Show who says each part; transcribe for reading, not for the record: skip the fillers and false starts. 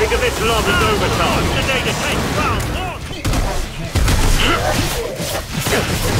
Speaker 1: think of this lot as overtime. Today to take round one.